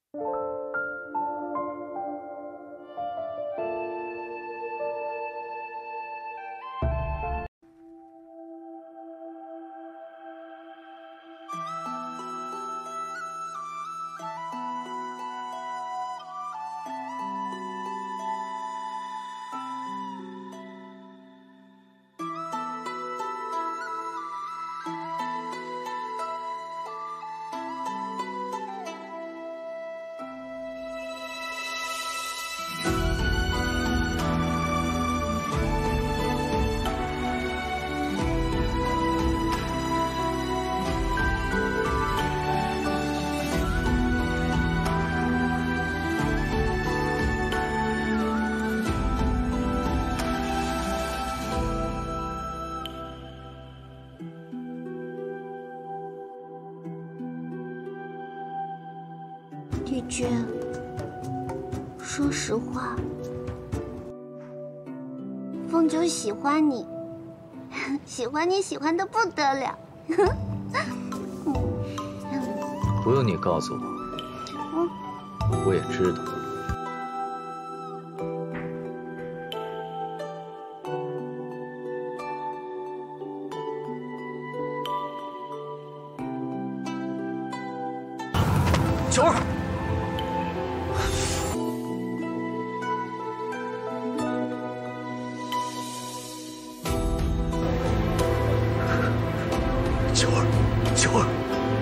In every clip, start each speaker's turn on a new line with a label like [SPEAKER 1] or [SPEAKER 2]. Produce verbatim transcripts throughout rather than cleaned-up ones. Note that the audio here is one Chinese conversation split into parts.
[SPEAKER 1] 帝君，说实话，凤九喜欢你，喜欢你喜欢的不得了。
[SPEAKER 2] 不用你告诉我，我也知道。
[SPEAKER 3] 九儿。 九儿，九儿，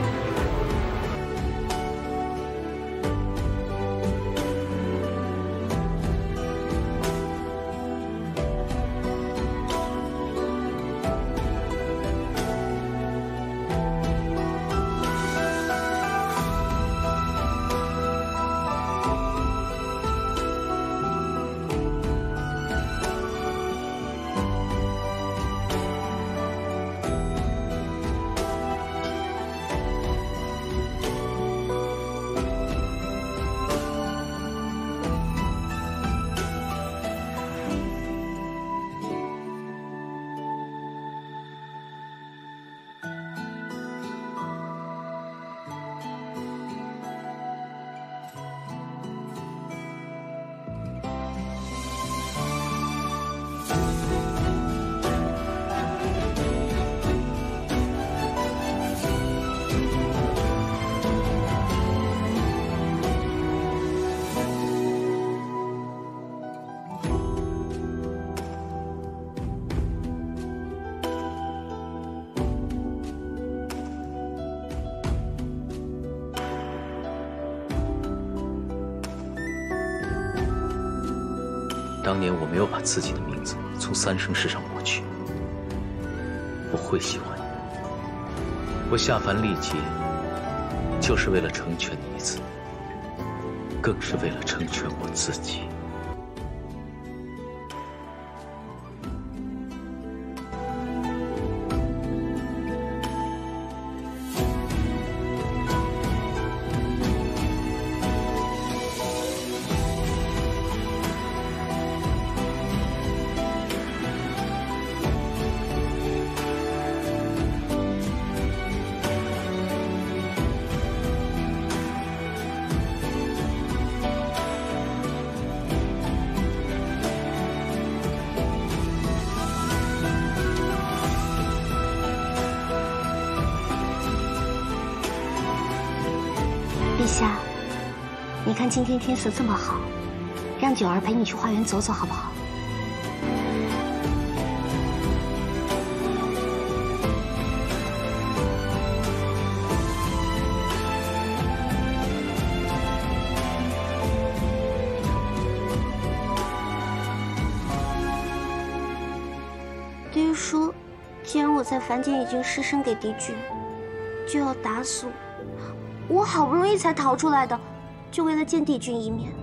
[SPEAKER 2] 当年我没有把自己的名字从三生石上抹去，我会喜欢你。我下凡历劫，就是为了成全你一次，更是为了成全我自己。
[SPEAKER 1] 陛下，你看今天天色这么好，让九儿陪你去花园走走，好不好？帝叔，既然我在凡间已经失身给敌军，就要打死我。 我好不容易才逃出来的，就为了见帝君一面。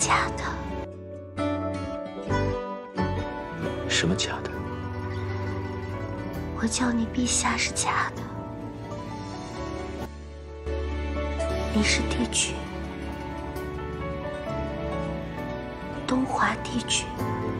[SPEAKER 1] 假的。
[SPEAKER 2] 什么假的？
[SPEAKER 1] 我叫你陛下是假的，你是帝君，东华帝君。